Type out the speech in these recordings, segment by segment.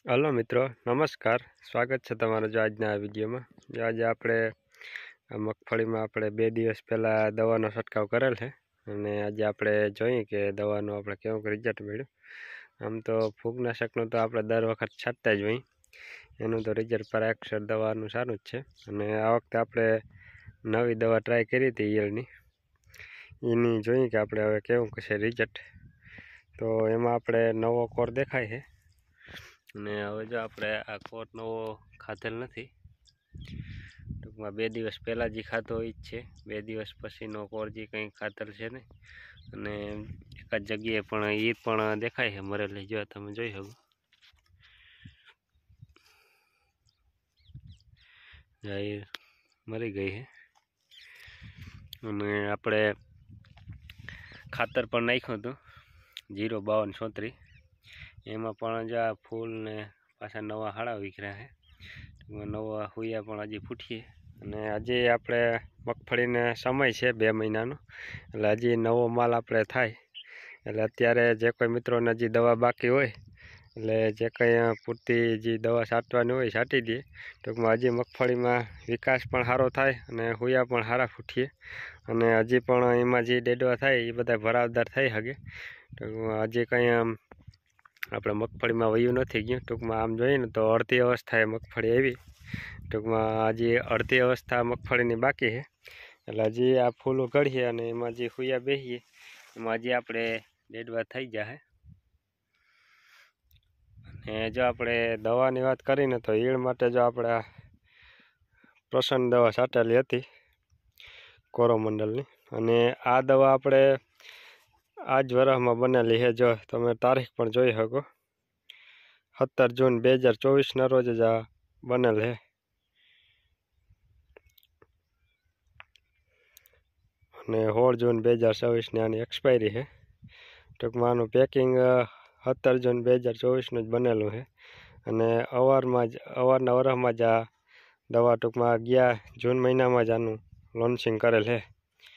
Hello મિત્રો, નમસ્કાર. સ્વાગત છે તમારું જો આજના આ વિડીયોમાં. આજે આપણે મગફળીમાં આપણે 2 દિવસ પહેલાં દવાનો છંટકાવ કરેલ છે અને આજે આપણે જોઈએ કે દવાનું આપણે કેવું રિઝલ્ટ મળ્યું. આમ તો ફૂગનાશકનું તો આપણે દર વખત છાંટતા જ હોય, એનું તો રિઝલ્ટ પર અક્ષર દવાનું સારું જ છે. અને આ વખતે આપણે નવી દવા ટ્રાય કરી હતી ઈયળની, એની જોઈએ કે આપણે હવે કેવું છે રિઝલ્ટ. તો એમાં આપણે નવો કોર દેખાય છે અને હવે જો આપણે આ કોર નવો ખાધેલ નથી, ટૂંકમાં 2 દિવસ પહેલાં જે ખાધો એ જ છે. 2 દિવસ પછીનો કોર જે કંઈ ખાતર છે ને, અને એકાદ જગ્યાએ પણ ઈર પણ દેખાય છે મરેલી, જો તમે જોઈ શકો. ઈર મરી ગઈ છે અને આપણે ખાતર પણ નાખ્યું હતું 05236, એમાં પણ જ આ ફૂલ ને પાછા નવા હાડા વિખર્યા છે. નવા હુયા પણ હજી ફૂટીએ અને હજી આપણે મગફળીને સમય છે 2 મહિનાનો, એટલે હજી નવો માલ આપણે થાય. એટલે અત્યારે જે કોઈ મિત્રોને હજી દવા બાકી હોય, એટલે જે કંઈ પૂરતી જે દવા છાંટવાની હોય છાંટી દઈએ. ટૂંકમાં હજી મગફળીમાં વિકાસ પણ સારો થાય અને હુયા પણ સારા ફૂટીએ, અને હજી પણ એમાં જે ડેડવા થાય એ બધા ભરાવદાર થઈ શકે. ટૂંકમાં હજી કંઈ આપણે મગફળીમાં વયું નથી ગયું. ટૂંકમાં આમ જોઈએ ને તો અડધી અવસ્થાએ મગફળી આવી, ટૂંકમાં હજી અડધી અવસ્થા મગફળીની બાકી છે. એટલે હજી આ ફૂલો ગળીએ અને એમાં જે હુયા બેસીએ એમાં હજી આપણે ડેડવા થઈ જાય. અને જો આપણે દવાની વાત કરીને તો ઈળ માટે જો આપણે પ્રસન્ન દવા છાંટેલી હતી કોરોમંડલની, અને આ દવા આપણે આ જ વરસમાં બનેલી છે. જો તમે તારીખ પણ જોઈ શકો, 17 જૂન 2024ના રોજ જ આ બનેલ છે. અને 16 જૂન 2024ની આની એક્સપાયરી છે. ટૂંકમાં આનું પેકિંગ 17 જૂન 2024નું જ બનેલું છે. અને અવારના વરસમાં જ આ દવા ટૂંકમાં ગયા જૂન મહિનામાં જ આનું લોન્ચિંગ કરેલ છે.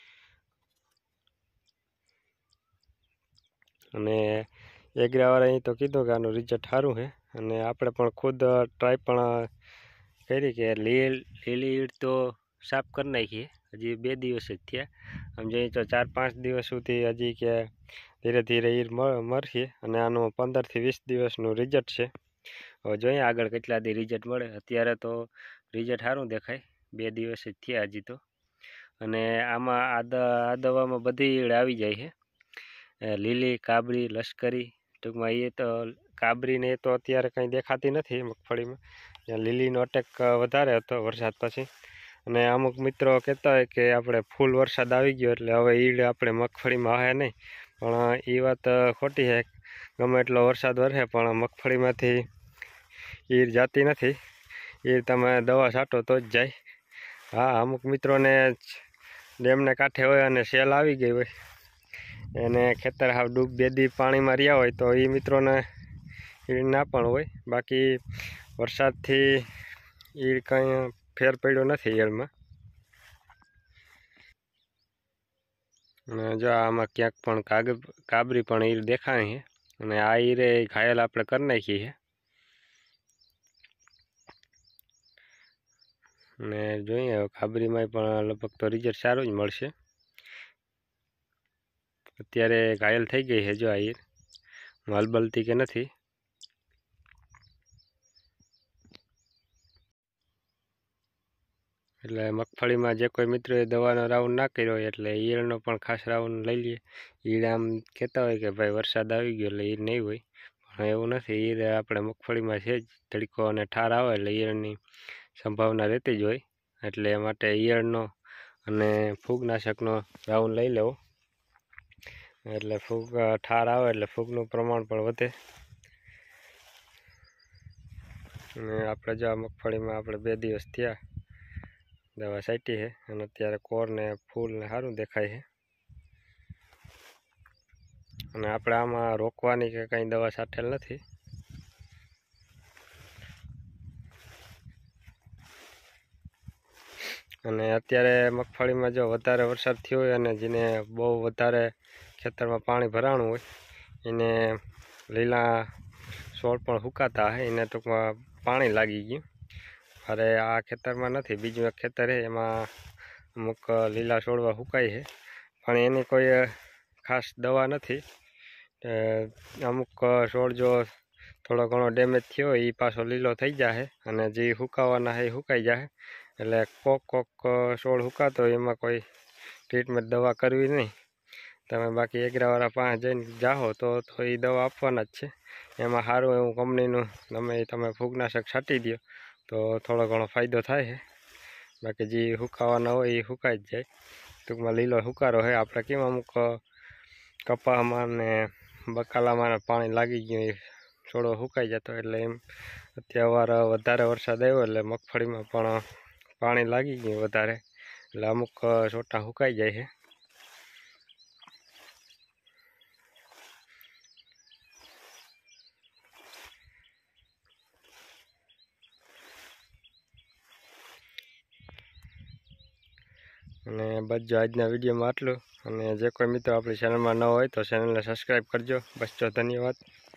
અને એગ્રાવાળાએ તો કીધું કે આનું રિઝલ્ટ સારું છે, અને આપણે પણ ખુદ ટ્રાય પણ કરી કે લીલી ઈળ તો સાફ કરી નાખીએ. હજી 2 દિવસ જ થયા, આમ જોઈએ તો 4-5 દિવસ સુધી હજી કે ધીરે ધીરે ઈર મરશે. અને આનું 15 થી 20 દિવસનું રિઝલ્ટ છે. હવે જોઈએ આગળ કેટલા દી રિઝલ્ટ મળે. અત્યારે તો રિઝલ્ટ સારું દેખાય, 2 દિવસ જ થયા હજી તો. અને આમાં આ દવામાં બધી ઈળ આવી જાય છે, લીલી, કાબરી, લશ્કરી. ટૂંકમાં એ તો કાબરીને એ તો અત્યારે કંઈ દેખાતી નથી મગફળીમાં, ત્યાં લીલીનો અટેક વધારે હતો વરસાદ પછી. અને અમુક મિત્રો કહેતા હોય કે આપણે ફૂલ વરસાદ આવી ગયો એટલે હવે ઈળ આપણે મગફળીમાં આવે નહીં, પણ એ વાત ખોટી છે. ગમે એટલો વરસાદ વરસે પણ મગફળીમાંથી ઈર જાતી નથી. ઈર તમે દવા છાંટો તો જ જાય. હા, અમુક મિત્રોને ડેમને કાંઠે હોય અને સેલ આવી ગઈ હોય, એને ખેતર હાવ ડૂબ બેદી પાણીમાં રહ્યા હોય, તો એ મિત્રોને ઈળ ના પણ હોય. બાકી વરસાદથી ઈળ કંઈ ફેર પડ્યો નથી ઈળમાં. અને જો આમાં ક્યાંક પણ કાબરી પણ ઈર દેખાય છે, અને આ ઈરે ઘાયલ આપણે કરી નાખી છે. અને જોઈએ કાબરીમાં પણ લગભગ તો રિઝલ્ટ સારું જ મળશે. અત્યારે ઘાયલ થઈ ગઈ છે જો આ ઈર, હલબલતી કે નથી. એટલે મગફળીમાં જે કોઈ મિત્રોએ દવાનો રાઉન્ડ ના કર્યો હોય એટલે ઈયળનો પણ ખાસ રાઉન્ડ લઈ લઈએ. ઈળ આમ કહેતા હોય કે ભાઈ વરસાદ આવી ગયો એટલે ઈળ નહીં હોય, પણ એવું નથી. ઈળ આપણે મગફળીમાં છે જ, તડકો અને ઠાર આવે એટલે ઈયળની સંભાવના રહેતી જ હોય. એટલે એ માટે ઈયળનો અને ફૂગનાશકનો રાઉન્ડ લઈ લેવો, એટલે ફૂગ ઠાર આવે એટલે ફૂગનું પ્રમાણ પણ વધે. અને આપણે જો આ મગફળીમાં આપણે 2 દિવસ થયા દવા છાંટી છે, અને અત્યારે કોર ને ફૂલ ને સારું દેખાય છે. અને આપણે આમાં રોકવાની કે કંઈ દવા છાંટેલ નથી. અને અત્યારે મગફળીમાં જો વધારે વરસાદ થયો હોય અને જેને બહુ વધારે ખેતરમાં પાણી ભરાણું હોય, એને લીલા છોડ પણ હુકાતા હે, એને ટૂંકમાં પાણી લાગી ગયું. અરે આ ખેતરમાં નથી, બીજું એક ખેતર છે એમાં અમુક લીલા છોડવા હુકાય છે, પણ એની કોઈ ખાસ દવા નથી. અમુક છોડ જો થોડો ઘણો ડેમેજ થયો એ પાછો લીલો થઈ જાય, અને જે હુકાવાના છે એ હુકાઈ જાય. એટલે કોક છોડ હુકાતો એમાં કોઈ ટ્રીટમેન્ટ દવા કરવી નહીં. તમે બાકી એગ્રાવાળા પાસે જઈને જાઓ તો એ દવા આપવાના જ છે. એમાં સારું એવું કંપનીનું તમે ફૂગનાશક છાંટી દો તો થોડો ઘણો ફાયદો થાય છે. બાકી જે હુકાવાના હોય એ હુકાઈ જ જાય. ટૂંકમાં લીલો હુકારો હોય આપણે કેમ અમુક કપામાં ને બકાલામાં પાણી લાગી ગયું એ છોડો હુકાઈ જતો, એટલે એમ અત્યારે વધારે વરસાદ આવ્યો એટલે મગફળીમાં પણ પાણી લાગી ગયું વધારે, એટલે અમુક છોટા હુકાઈ જાય છે. અને બસ જો આજના વિડીયોમાં આટલું. અને જે કોઈ મિત્રો આપણી ચેનલમાં ન હોય તો ચેનલને સબસ્ક્રાઈબ કરજો. બસ જો ધન્યવાદ.